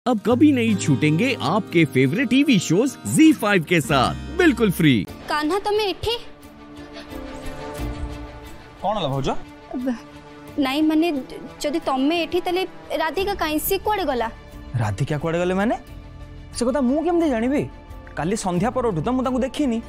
अब कभी नहीं छूटेंगे आपके फेवरेट टीवी शोज ZEE5 के साथ बिल्कुल फ्री। कान्हा तमे एठी कौन ला भौज नहीं माने जदि तमे एठी तले राधिका काईसी कोड़े गला राधिका कोड़े गले माने से कथा मु केमते जानिबी काली संध्या पर उठु तो मु ताकू देखिनी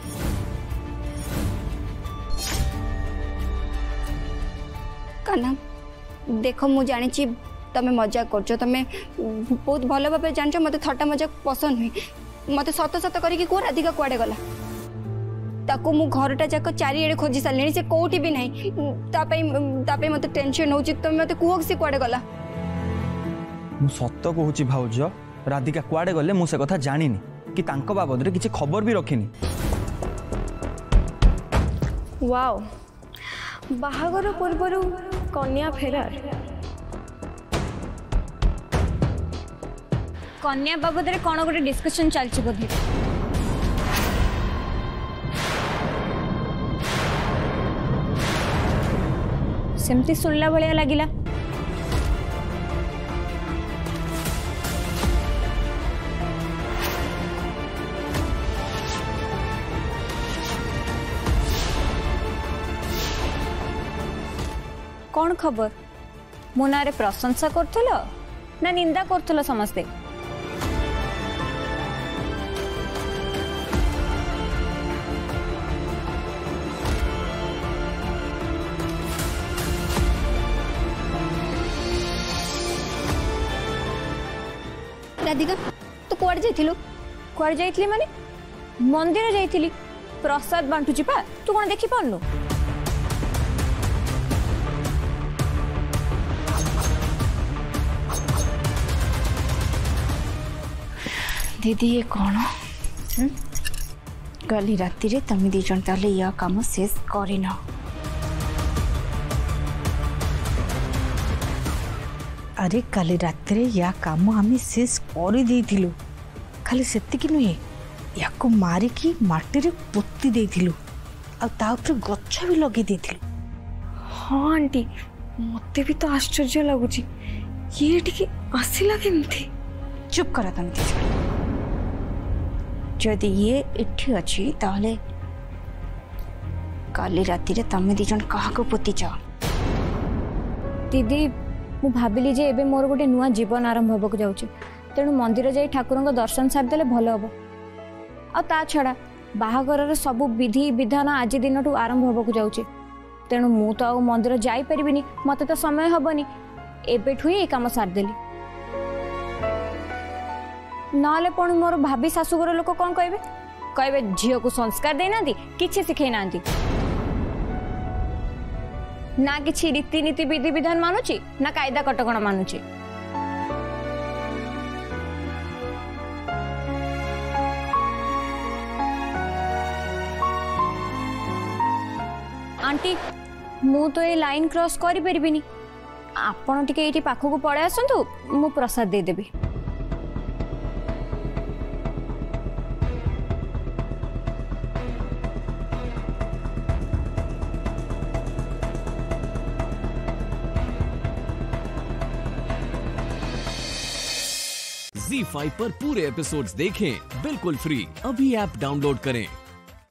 कान्हा देखो मु जानी छी तमे मजाक करछो तमे बहुत भलो भाबे जानछो मते थट्टा मजाक पसंद हुई मते सत सत करिके को राधिका कोड़े गला ताको मु घरटा जाक चारि एडे खोजी सालेनी से कोठी भी नहीं तापई मते टेंशन होची तमे मते कुहो से कोड़े गला मु सत्य कहूची भाउज राधिका कुआडे गले मु से कथा जानिनी कि तांको बाबद रे किछि खबर भी रखिनी। वाओ बाहागर पूर्वर कन्या फेरार कन्या बाबद रे कोन गोटे डिस्कशन चलछि बोधे सेमती सुनला भलिया लागिला कौन खबर मो ना रे प्रशंसा करथलो ना निंदा करथलो समस्ते राधिका तू कुआड़ जाइथिलु कुआड़ जाइथिली माने मंदिर जाइथिली प्रसाद बांटुची पा तू कोन देखि पारनु दीदी ये कौन गली राति रे तमे दी जन ताले या काम शेष करिन अरे काली राति रे या काम आम शेष कर देइथिलु खाली सेतिकी नुहे या को मारी की माटी रे पोती देइथिलु आ ता ऊपर गच्छ भी लगे देइथिलु। हाँ आंटी मते भी तो आश्चर्य लगुची ये टिके आसिला केमथि चुप करा तमे जदि ये इठी अच्छी ताहले काली राति रे तमे दी जन कहा को पोती जाओ दीदी मु भाबिली जे एबे मोर गोटे नुआ जीवन आरंभ होबक जाउची तेणु मंदिर जाई ठाकुरंग दर्शन सार देले भलो हबो आ ता छडा बाहागर रे सब विधि विधान आज दिन टू आरंभ होबक जाउची तेणु मु तो आ मंदिर जाई परिबिनी मते तो समय हबनी एबे ठुई ए काम सार देली नाले पण मोर भाभी सासुगर लोक कौन कहबे कहबे झियो को संस्कार देना किछि सिखै नांती ना किछि रीति नीति विधि विधान मानुची ना कायदा कटकणा मानुची आंटी मु तो ये लाइन क्रॉस करि परिबिनी आपण टिके एठी पाखकु पळे आसंतु मु प्रसाद दे देबी ZEE5 पर पूरे एपिसोड्स देखें बिल्कुल फ्री। अभी ऐप डाउनलोड करें।